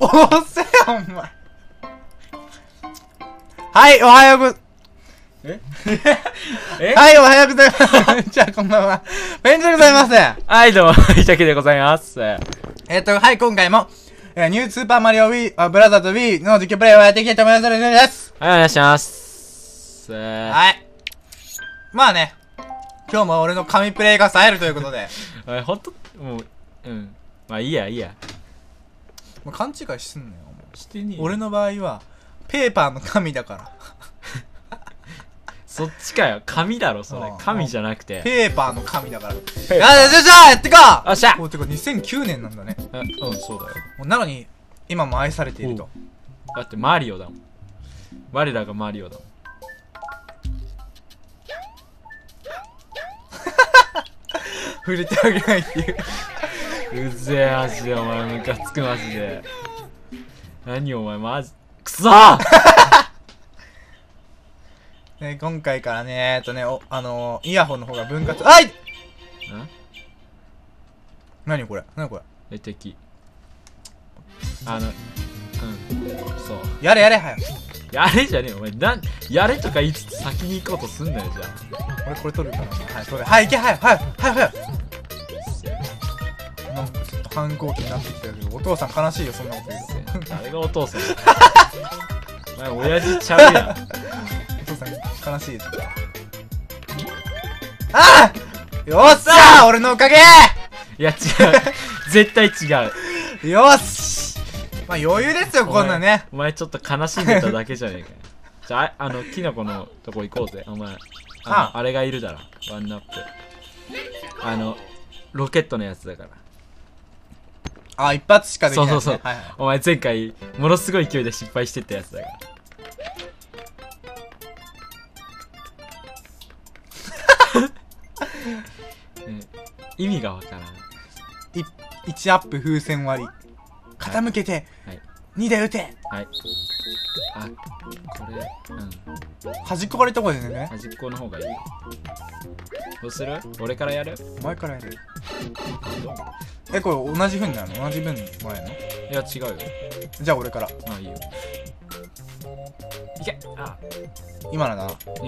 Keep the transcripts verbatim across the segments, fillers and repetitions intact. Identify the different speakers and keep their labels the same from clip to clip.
Speaker 1: おっせえお前。はい、おはようご、
Speaker 2: ええ
Speaker 1: はい、おはようございます。じゃあ、こんばんは。ペンチでございます。
Speaker 2: はい、どうも、いたけでございます。
Speaker 1: えっと、はい、今回も、えー、ニュースーパーマリオ Wii、あ、ブラザーズ Wii の実況プレイをやっていきたいと思います。よろしくお願いします。
Speaker 2: はい、お願いします。
Speaker 1: はい。まあね、今日も俺の神プレイが冴えるということで。
Speaker 2: はい、ほんと、もう、うん。まあ、いいや、いいや。
Speaker 1: もう勘違いすんなよ。
Speaker 2: してねえ。
Speaker 1: 俺の場合は、ペーパーの神だから。
Speaker 2: そっちかよ。神だろ、それ。神じゃなくて。
Speaker 1: ペーパーの神だから。よしよしよしやってこう。
Speaker 2: よっしゃ。
Speaker 1: もうてかにせんきゅうねんなんだね。
Speaker 2: うん、そうだよ。
Speaker 1: もうなのに、今も愛されていると。
Speaker 2: だってマリオだもん。我らがマリオだもん。
Speaker 1: 触れてあげないっていう。
Speaker 2: うぜえ、マジで。お前、ムカつく、マジで。何お前、マジ。くそー
Speaker 1: ね、今回からね、えっとね、お、あのー、イヤホンの方が分割、あい！ん？何これ？何これ？
Speaker 2: え、敵。あの、うん、そう。
Speaker 1: やれやれ、早く。
Speaker 2: やれじゃねえ、お前、なん、やれとか言いつつ先に行こうとすんなよ、じゃあ。
Speaker 1: 俺これ取るからな。はい、取れ。はい、行け、早く、早く、早く、早く。なんかちょっと反抗期になってきたけど、お父さん悲しいよ、そんなこと言うと。
Speaker 2: 誰がお父さんだお前、親父ちゃうやん。
Speaker 1: お父さん悲しいです。ああよっしゃー俺のおかげ
Speaker 2: いや、違う。絶対違
Speaker 1: う。よっしまあ余裕ですよ、こんなね。
Speaker 2: お前ちょっと悲しんでただけじゃねえかよ。じゃあ、あの、キノコのとこ行こうぜ。お前。あの、あれがいるだろ。ワンナップ。あの、ロケットのやつだから。
Speaker 1: あ、一発しかできない、ね。
Speaker 2: そうそうそう。
Speaker 1: はいはい、
Speaker 2: お前前回、ものすごい勢いで失敗してったやつだから。ね、意味がわからん。
Speaker 1: いちアップ風船割り。傾けて、はい、にで撃て。
Speaker 2: はい。あ、これ、うん。
Speaker 1: 端っこからいった方がいいね。
Speaker 2: 端っこの方がいい。どうする？俺からやる？
Speaker 1: お前からやる。え、これ同じ分なの？同じ分もらえるの？
Speaker 2: いや、違うよ。
Speaker 1: じゃあ俺から。
Speaker 2: ああ、いいよ。いけ！あ、
Speaker 1: 今のだな。
Speaker 2: うん。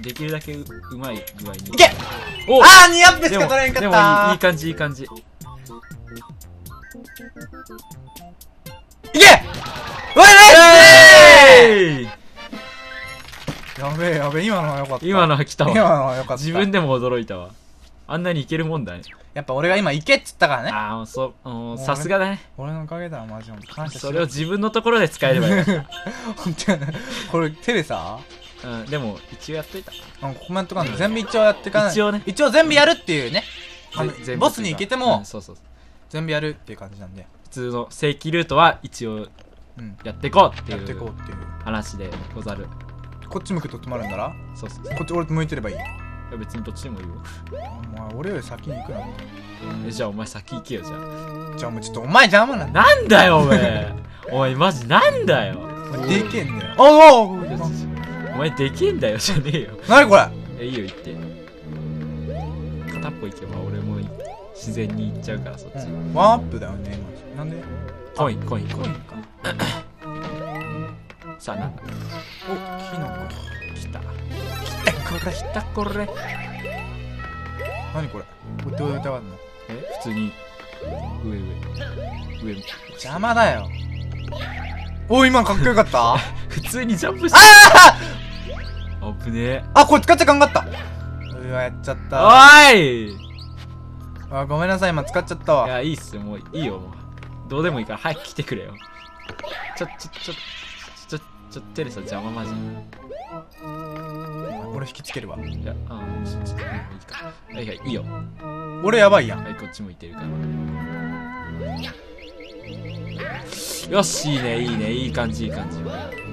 Speaker 2: できるだけ う, うまい具合に。
Speaker 1: いけ！おあー！にアップしか取れんかったー。
Speaker 2: でも、でもいい、いい感じ、いい感じ。い
Speaker 1: け！おいナイス！やべえやべえ、今のはよかった。
Speaker 2: 今のは来たわ。
Speaker 1: 今のはよかった。
Speaker 2: 自分でも驚いたわ。あんなにいけるもんだね。
Speaker 1: やっぱ俺が今いけっつったからね。
Speaker 2: ああ、そう、さすがだね。
Speaker 1: 俺のおかげだ、マジで。感謝しろ。
Speaker 2: それを自分のところで使えればいい。
Speaker 1: 本当やね。これ手でさ、
Speaker 2: うん、でも一応やっといた。
Speaker 1: あのコメントが全部一応やってかない。
Speaker 2: 一応ね。
Speaker 1: 一応全部やるっていうね。あのボスに行けても、
Speaker 2: そうそう。
Speaker 1: 全部やるっていう感じなんで。
Speaker 2: 普通の正規ルートは一応やっていこうっていう話でござる。
Speaker 1: こっち向くと止まるんだら。
Speaker 2: そうそう。
Speaker 1: こっち俺向いてればいい。い
Speaker 2: や別にどっちでもいいよ。
Speaker 1: お前俺より先に行くなって。
Speaker 2: え、じゃあお前先行けよ、じゃあ。
Speaker 1: じゃあもうちょっとお前邪魔なんだ。
Speaker 2: なんだよお前。お前マジなんだよ。
Speaker 1: でけんだよ。おお
Speaker 2: お前でけんだよじゃねえよ。
Speaker 1: なにこれ。
Speaker 2: え、いいよ行って。片っぽ行けば俺も自然に行っちゃうからそっち。
Speaker 1: ワンアップだよねマジ。なんで
Speaker 2: コインコインコインか。さあなんだ。
Speaker 1: お、キノコ
Speaker 2: 来た。来た来たこれ。
Speaker 1: 何これ。これどうやって上がるの？
Speaker 2: え、普通に上上上。
Speaker 1: 邪魔だよ。お、今かっこよかった。
Speaker 2: 普通にジャンプして。
Speaker 1: あ
Speaker 2: あ！危ねえ。
Speaker 1: あ、これ使っちゃかんかった。うわ、やっちゃった。
Speaker 2: おーい。
Speaker 1: あ、ごめんなさい、今使っちゃったわ。
Speaker 2: いや、いいっすよ、もういいよ、もう。どうでもいいから早く来てくれよ。ちょ、ちょ、ちょ、ちょ、ちょ、テレサ邪魔マジ。
Speaker 1: 俺引きつけるわ。
Speaker 2: いや、あー、ちょ、ちょ、いいか。はいはい、いいよ。
Speaker 1: 俺やばいやん。
Speaker 2: はい、こっち向いてるから。よし、いいね、いいね、いい感じ、いい感じ。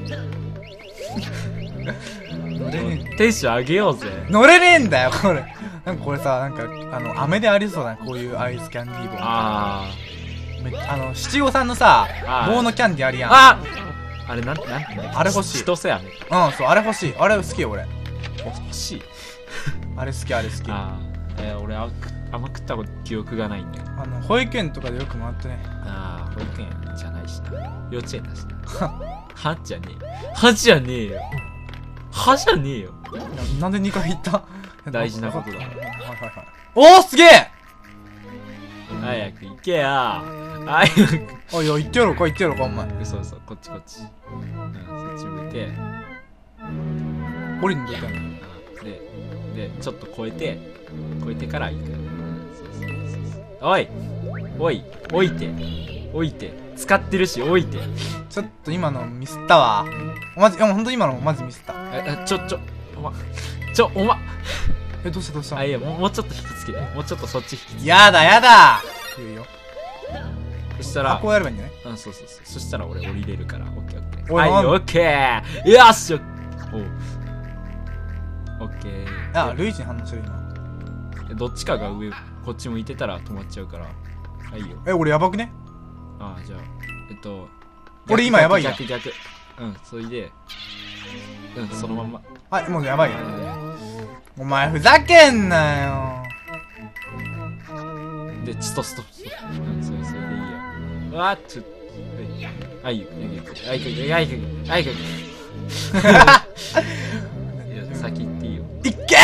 Speaker 1: 乗れねえ。
Speaker 2: テンション上げようぜ。
Speaker 1: 乗れねえんだよ、これ。なんかこれさ、なんか、あの、飴でありそうだね、こういうアイスキャンディー棒。
Speaker 2: あ
Speaker 1: ー。あの、七五三のさ、棒のキャンディーあるやん。
Speaker 2: ああれ、なん、なん、
Speaker 1: あれ欲しい。
Speaker 2: 千歳飴。
Speaker 1: うん、そう、あれ欲しい。あれ好きよ、俺。
Speaker 2: 欲しい。
Speaker 1: あれ好き、あれ好き。
Speaker 2: ああ、えー、俺あ、あんま食った記憶がないんだよ。
Speaker 1: あの、保育園とかでよく回ってね。
Speaker 2: ああ。 保育園じゃないしな。幼稚園だしな。はじゃねえ。はじゃねえよ。はじゃねえよ。
Speaker 1: なんでにかい言った？
Speaker 2: 大事なことだ。
Speaker 1: はいはいはい。おーすげえ。
Speaker 2: 早く行けよ。早く。
Speaker 1: あ、いや、言ってやろうか、言ってやろうか、お前。
Speaker 2: そうそう、こっちこっち。うん、そっち向いて。
Speaker 1: 降りんでいかんの。
Speaker 2: で、で、ちょっと越えて、越えてから行く。そうそうそうそう。おいおい置いて置いて使ってるし置いて。
Speaker 1: ちょっと今のミスったわ。マジ、いや、ほんと今のマジミスった。
Speaker 2: え、ちょ、ちょ、おま、ちょ、おま。
Speaker 1: え、どうしたどうした
Speaker 2: あ、いや、もう、もうちょっと引きつけて。もうちょっとそっち引きつけて。
Speaker 1: やだやだいいよ。
Speaker 2: そしたら、
Speaker 1: あ、こうやればいいんじゃない？
Speaker 2: うん、そうそうそう。そしたら俺降りれるから。オッケーオッケー。
Speaker 1: おい
Speaker 2: はい、オッケー。よしよおう。オッケー。
Speaker 1: あ、ルイージに反応してる今。
Speaker 2: どっちかが上、こっち向いてたら止まっちゃうから。はいよ。
Speaker 1: え、俺やばくね？
Speaker 2: ああ、じゃあ、えっと、
Speaker 1: 俺今やばいやん。
Speaker 2: 逆逆。うん、それで、うん、そのまんま。
Speaker 1: はい、もうやばいよ。お前ふざけんなよ。
Speaker 2: で、ストストスト。うん、それそれでいいや。うわっちょっと、はい、はい、はい、はい、はい、はい、先行っていいよ。
Speaker 1: いっけー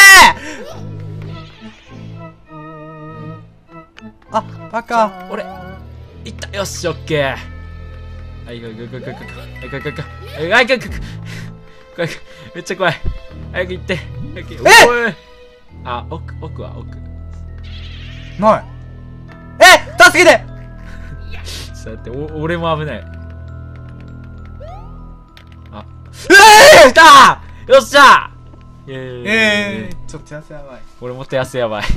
Speaker 1: 俺あ、バカ。
Speaker 2: 俺、いった。よし、オッケー。はい、はい、はい、はい、はい、はい、はい、はい、はい、はい、はい、めっちゃ怖い。早く行って。早く行って。おい。あ、奥、奥は奥。
Speaker 1: ない。え、助けて。
Speaker 2: ちょっと待って、お、俺も危ない。あ、
Speaker 1: え
Speaker 2: ー、来たー。よっしゃー。えー、
Speaker 1: えー、ちょっとやせやばい。
Speaker 2: 俺も手汗やばい。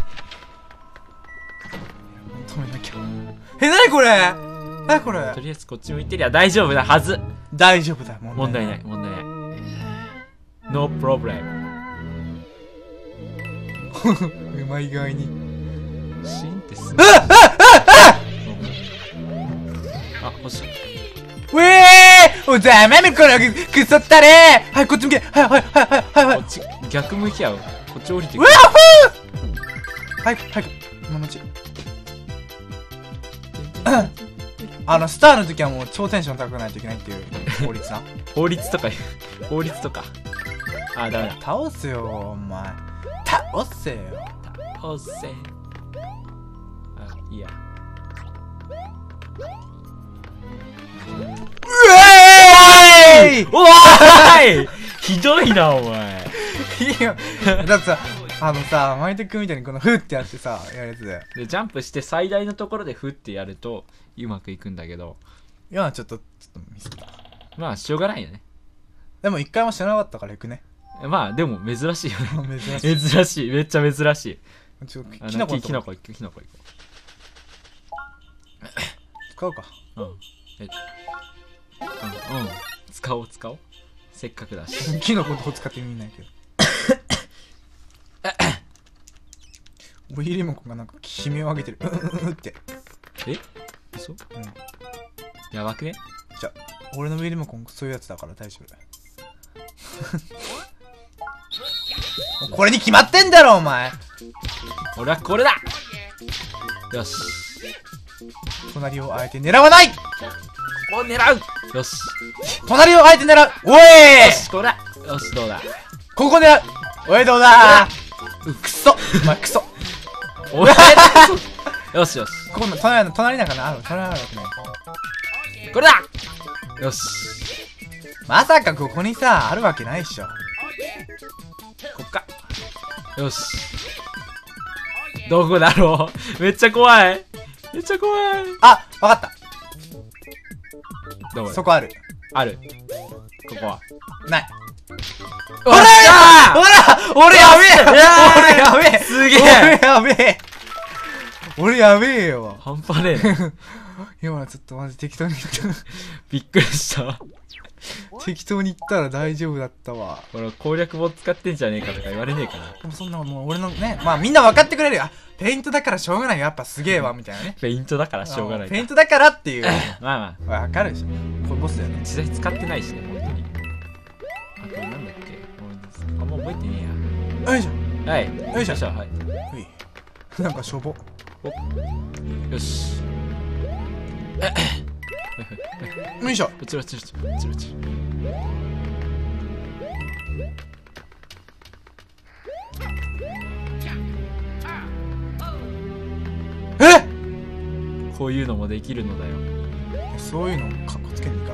Speaker 1: 止めなきゃ。え、なにこれ？なにこれ？
Speaker 2: とりあえずこっち向いてりゃ大丈夫なはず。
Speaker 1: 大丈夫だよ、
Speaker 2: 問題ない、問題ない。No problem。
Speaker 1: うまい具合に。
Speaker 2: シーンってす
Speaker 1: あああ
Speaker 2: あ欲しい。
Speaker 1: うえーおざまみこのくそったれはい、こっち向けはいはいはいはいはい
Speaker 2: こっち、逆向きや。こっち降りてく
Speaker 1: うわ
Speaker 2: る。
Speaker 1: ふー早く早く今のうちあの、スターの時はもう超テンション高くないといけないっていう法律な。
Speaker 2: 法律とか言う。法律とか。あ、ダメだ。
Speaker 1: 倒すよ、お前。倒せよ。
Speaker 2: 倒せ。あ、いいや。
Speaker 1: うえーい
Speaker 2: おーいひどいな、お前。
Speaker 1: いいよ。だってさ、あのさ、マイテクみたいにこのフーってやってさ、やるやつで。
Speaker 2: で、ジャンプして最大のところでフってやると、うまくいくんだけど。
Speaker 1: 今はちょっと、ちょっとミスった。
Speaker 2: まあ、しょうがないよね。
Speaker 1: でも一回も知らなかったから行くね。
Speaker 2: まあ、でも珍しいよね。
Speaker 1: 珍しい。
Speaker 2: 珍しい。めっちゃ珍しい。
Speaker 1: ちょっと、
Speaker 2: あの
Speaker 1: キノコの
Speaker 2: キノコ行く、キノコ行こ
Speaker 1: 使おうか。
Speaker 2: う。うん。え、うん、うん。使おう、使おう。せっかくだし。
Speaker 1: キノコの方使ってみないけど。おひれもこがなんか悲鳴を上げてる。うんうんうんって。
Speaker 2: え嘘？うん。やばくね？
Speaker 1: じゃあ、俺のウィリモコンそういうやつだから大丈夫だよ。これに決まってんだろお前。
Speaker 2: 俺はこれだ。よし。
Speaker 1: 隣をあえて狙わない。
Speaker 2: ここを狙う。よし。
Speaker 1: 隣をあえて狙う。おい
Speaker 2: よし、これだ。よし、どうだ。
Speaker 1: ここ狙う。おい、どうだー。くそ。お前クソ。
Speaker 2: お前よしよし。
Speaker 1: ここの隣の隣なんかなある。隣あるわけない。
Speaker 2: これだ。よし。
Speaker 1: まさかここにさあるわけないっしょ。
Speaker 2: こっか。よし。どこだろう。めっちゃ怖い。めっちゃ怖い。
Speaker 1: あ、わかった。
Speaker 2: どこだ。
Speaker 1: そこある。
Speaker 2: ある。ここは。
Speaker 1: ない。
Speaker 2: ほら
Speaker 1: ほら俺やべえ俺やべえ
Speaker 2: すげえ
Speaker 1: 俺やべえ俺やべえよ
Speaker 2: 半端ねえ。
Speaker 1: 今のちょっとマジ適当に言った。
Speaker 2: びっくりした。
Speaker 1: 適当に言ったら大丈夫だったわ。
Speaker 2: これ攻略本使ってんじゃねえかとか言われねえかな。
Speaker 1: でもそんなもう俺のね、まあみんな分かってくれるよ。あ、ペイントだからしょうがないよ。やっぱすげえわ、みたいなね。
Speaker 2: ペイントだからしょうがないか。
Speaker 1: ペイントだからっていう。
Speaker 2: まあまあ。
Speaker 1: 分かるでしょ。これボスだよね。
Speaker 2: 実際使ってないしね、本当に。あとなんだっけ、あんま覚えてねえや。
Speaker 1: よいしょ。
Speaker 2: はい。
Speaker 1: よいしょ。
Speaker 2: はい。
Speaker 1: うい。なんかしょぼ。
Speaker 2: よし。
Speaker 1: よいしょ。
Speaker 2: 落ちる落ちる落ちる落ちる。
Speaker 1: え、
Speaker 2: こういうのもできるのだよ。
Speaker 1: そういうのかっこつけんにか。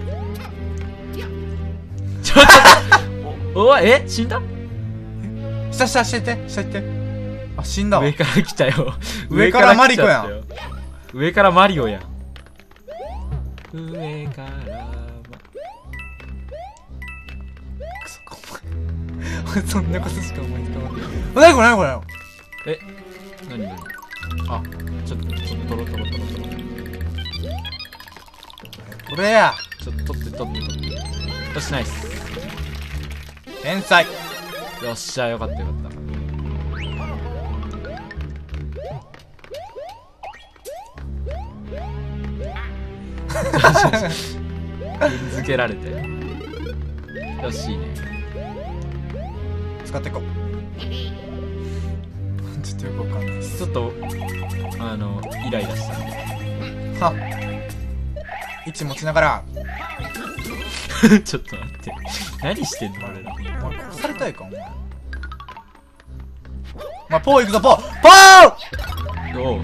Speaker 2: ちょっとおお、え、死んだ？
Speaker 1: 下下下行って下行って。あ、死んだわ。
Speaker 2: 上から来たよ。
Speaker 1: 上からマリコやん。
Speaker 2: 上からマリオやん。上からま
Speaker 1: くそ、お前そんなことしか思いつかない。何これ何これ。
Speaker 2: え、なになに。あ、ちょっとちょっとトロトロトロトロ。
Speaker 1: これや。
Speaker 2: ちょっと取って取って取って。よし、ナイス。
Speaker 1: 天才。
Speaker 2: よっしゃ、よかったよかった。踏んづけられて。よし、いいね。
Speaker 1: 使っていこう。ちょっとよくわかんないです。
Speaker 2: ちょっとあのイライラしたんで。
Speaker 1: は位置持ちながら
Speaker 2: ちょっと待って、何してんの俺ら。
Speaker 1: お前殺されたいかお前。お前ポー行くぞポーポー。
Speaker 2: おう、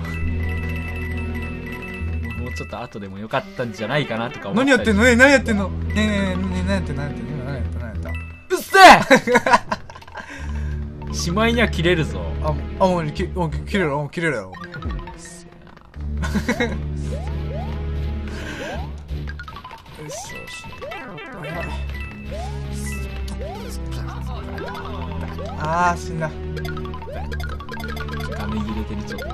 Speaker 2: もうちょっと後でもよかったんじゃないかなとか思ったり。
Speaker 1: 何やってんの。え、何やってんの。ねえねえねえねえ、何やってんの何やってんの何やってんの何やってんの。
Speaker 2: うっせえしまいには切れるぞ。
Speaker 1: あ、あ、もうき、もう切れる、もう切れるやろ。よしよし。ああ、死んだ。
Speaker 2: 画面揺れてる。ちょっと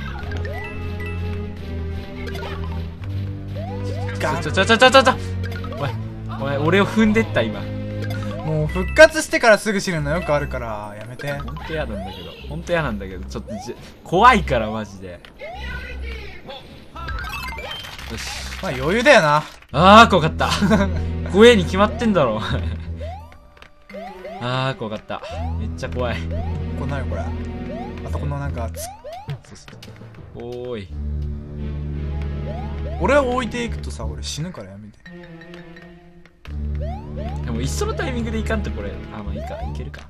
Speaker 1: ガ
Speaker 2: ちょちょちょちょちょちょ、お前お前俺を踏んでった今。
Speaker 1: もう復活してからすぐ死ぬのよくあるからやめて。
Speaker 2: ほんと嫌なんだけど、ほんと嫌なんだけど、ちょっとじ怖いからマジで。よし、
Speaker 1: まあ余裕だよな。
Speaker 2: あー怖かった怖えに決まってんだろあー怖かった、めっちゃ怖い。
Speaker 1: こんなんよこれ。あそこのなんかつ
Speaker 2: そうそう、おーい。
Speaker 1: 俺を置いていくとさ、俺死ぬからやめて。
Speaker 2: でも一緒のタイミングでいかんとこれ、あ、まあいいか、いけるか。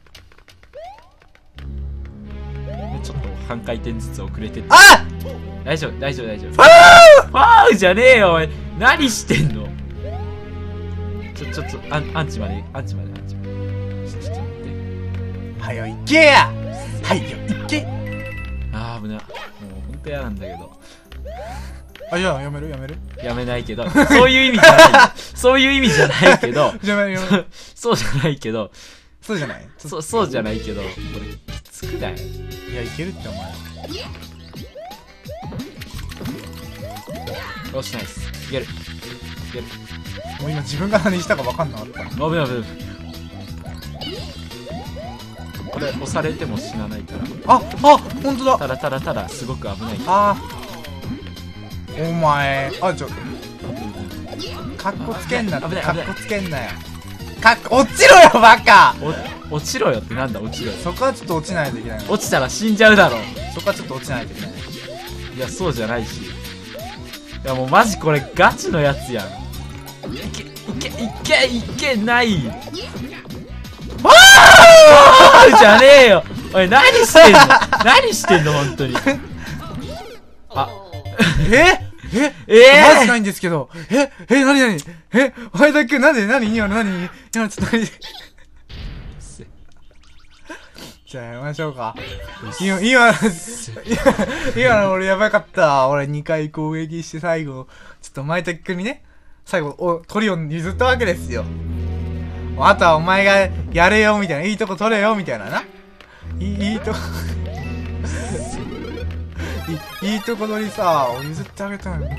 Speaker 2: ちょっと半回転ずつ遅れてって。
Speaker 1: あっ、
Speaker 2: 大丈夫大丈夫大丈夫。
Speaker 1: ファ
Speaker 2: ファウじゃねえよおい、何してんの。ちょちょっとアンアンチまでアンチまでアンチまで。ちょちょっと待って。
Speaker 1: ーはよ行けや。はいよ行け。
Speaker 2: あー危な、もうほんと嫌なんだけど。
Speaker 1: あ、じゃあやめるやめる
Speaker 2: やめないけど、そういう意味じゃないよ。そういう意味じゃないけど、
Speaker 1: やめるやめる。
Speaker 2: そうじゃないけど、
Speaker 1: そうじゃない。
Speaker 2: そそうじゃないけど、これきつくない？
Speaker 1: いやいけるってお前。
Speaker 2: よしナイス、いけるいける。
Speaker 1: もう今自分が何したか分かんなかった。
Speaker 2: 危ない危ない。これ押されても死なないから。
Speaker 1: あ、あ、ほんとだ。
Speaker 2: ただただただすごく危ない。
Speaker 1: あー、お前、あ、ちょ、かっこつけんなって。
Speaker 2: 危ない危ない
Speaker 1: かっこつけんなよ。かっこ、落ちろよバカ。
Speaker 2: お落ちろよってなんだ、落ちろよ。
Speaker 1: そこはちょっと落ちないといけないの。
Speaker 2: 落ちたら死んじゃうだろ。
Speaker 1: そこはちょっと落ちないといけない。
Speaker 2: いやそうじゃないし、いやもうマジこれガチのやつやん。いけいけいけいけないわーじゃねえよおい、何してんの何してんの本当に。あ
Speaker 1: ええ
Speaker 2: ええ
Speaker 1: マジないんですけど。ええ、なになにえ、前田くん、なんでなに今のなに今のちょっと何じゃあやめましょうか。今、今、今の俺やばかった。俺にかい攻撃して最後、ちょっと前田くんにね、最後、お、トリオン譲ったわけですよ。あとはお前がやれよみたいな、いいとこ取れよみたいなな。いい、いいとこいい、いいとこ取りさ、譲ってあげたのに。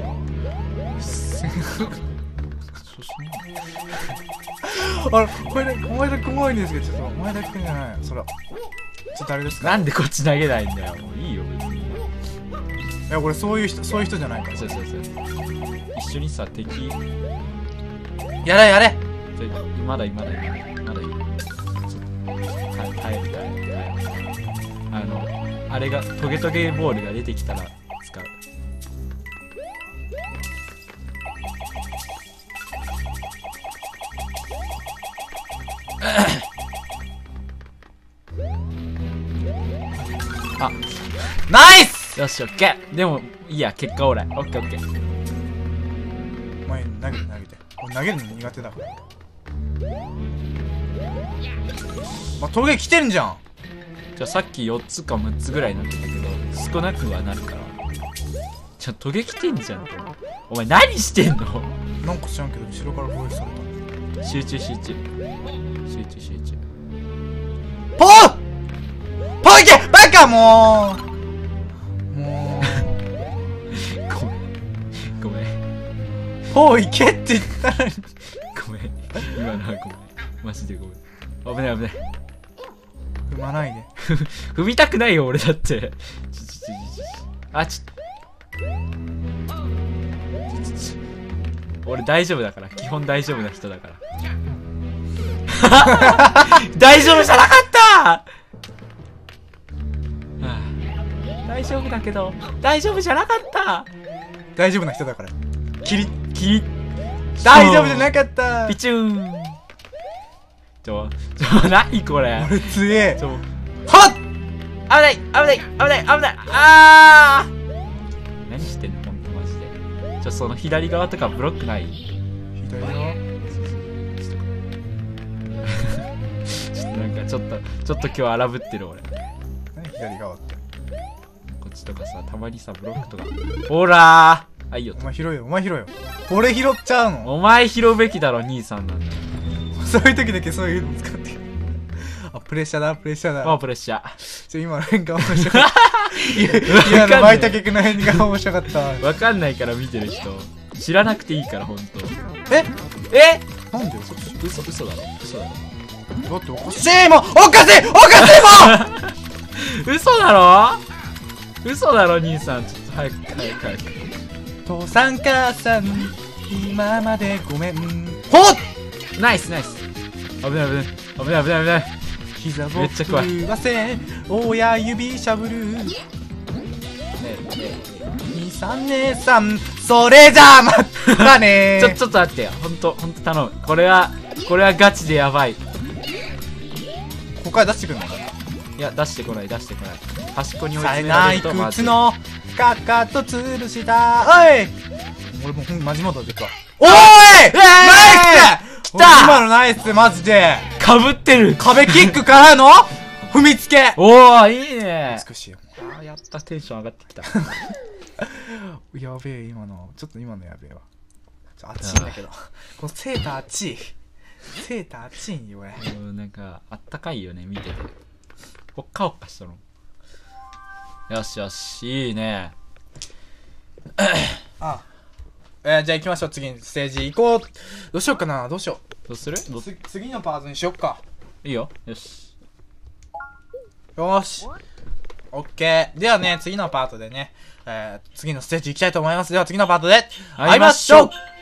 Speaker 1: あれ、前田、前田くん怖いんですけど、ちょっと、前田くんじゃないよ、そら。ちょっとあれですか。
Speaker 2: なんでこっち投げないんだよ。もういいよ別に。
Speaker 1: いや、俺そういう人、そういう人じゃないから。
Speaker 2: そうそうそう。一緒にさ敵。
Speaker 1: やれやれ。
Speaker 2: ちょまだいいまだいいまだいい。ちょっと耐え耐える耐える耐える。あのあれがトゲトゲボールが出てきたら使う。 あ、
Speaker 1: ナイス。
Speaker 2: よし、オッケー。でも、いいや、結果オーライ。オッケーオッケー。
Speaker 1: お前投げて投げて。俺投げるの苦手だから。あ、峠来てんじゃん。
Speaker 2: じゃあさっきよっつかむっつぐらいになってたけど、少なくはなるから。じゃあトゲ来てんじゃん。お前何してんの？
Speaker 1: なんか知らんけど後ろから攻撃された。
Speaker 2: 集中集中。集中集中。
Speaker 1: ポーポーいけバカもうも
Speaker 2: ごめん。ごめん。
Speaker 1: うポーいけって言ったのに。
Speaker 2: ごめん。今のはごめん。マジでごめん。危ない危ない。
Speaker 1: 踏まないで。
Speaker 2: 踏みたくないよ俺だって。ちょちょちょちょ。あ、ちょっと。俺大丈夫だから。基本大丈夫な人だから。大丈夫じゃなかった、はあ、大丈夫だけど大丈夫じゃなかった。
Speaker 1: 大丈夫な人だから。キリ
Speaker 2: キリ
Speaker 1: 大丈夫じゃなかった。
Speaker 2: ピチューン。ちょちょ何これ。
Speaker 1: 俺強え。
Speaker 2: ちょ
Speaker 1: はっ
Speaker 2: 危ない危ない危ない危ない。あー何してんのほんとマジで。ちょその左側とかブロックない？
Speaker 1: 左側
Speaker 2: ちょっとなんかちょっとちょっと今日荒ぶってる俺。
Speaker 1: 何左側って。
Speaker 2: こっちとかさたまにさブロックとか。ほらーあいいよ。
Speaker 1: お前拾えよお前拾えよ。俺拾っちゃうの。
Speaker 2: お前拾うべきだろ兄さんなんだ。
Speaker 1: そういう時だけそういうの使ってる。あ、プレッシャーだプレッシャーだ。
Speaker 2: もうプレッシャー。
Speaker 1: ちょ今の変化面白かった。いや今の舞茸の変化面白かった。
Speaker 2: わかんないから見てる人知らなくていいからほんと。
Speaker 1: え
Speaker 2: え
Speaker 1: なんで
Speaker 2: 嘘嘘だろ嘘だろ。
Speaker 1: だっておかしいもんおかしいおかしいもん
Speaker 2: 嘘だろ嘘だろ兄さん。ちょっと早く早く早く。
Speaker 1: 父さん母さん今までごめん。ほっ
Speaker 2: ナイスナイス。危ない危ない危ない危ない危ない。
Speaker 1: 膝を
Speaker 2: めっちゃ怖い。
Speaker 1: 震わせ親指しゃぶるにさんねさんそれじゃあまたね
Speaker 2: ちょちょっと待ってよほんとほんと頼む。これはこれはガチでやばい。
Speaker 1: ここから出してくるの。
Speaker 2: いや出してこない出してこない。端っこに追い
Speaker 1: さえ
Speaker 2: 詰めら
Speaker 1: ない
Speaker 2: れるとまずい。
Speaker 1: 靴のかかとつるしたおい俺もうほんマジモードでいくわ。おーいナイス
Speaker 2: 来た
Speaker 1: 今のナイスマジで
Speaker 2: かぶってる。
Speaker 1: 壁キックからの踏みつけ
Speaker 2: おおいいね。
Speaker 1: 美しいよ。
Speaker 2: あーやったテンション上がってきた。
Speaker 1: やべえ今のちょっと今のやべえわ。ちょ熱いんだけどこのセーター熱いセーター熱いんよ俺。
Speaker 2: もうなんかあったかいよね見てて。ほっかほっかしたの。よしよしいいね。
Speaker 1: あえー、じゃあ行きましょう次にステージ行こう。どうしようかなどうしよ
Speaker 2: どうするど
Speaker 1: うつ次のパートにしよっか。
Speaker 2: いいよよし。
Speaker 1: よーしオッケーではね次のパートでね、えー、次のステージ行きたいと思います。では次のパートで会いましょう。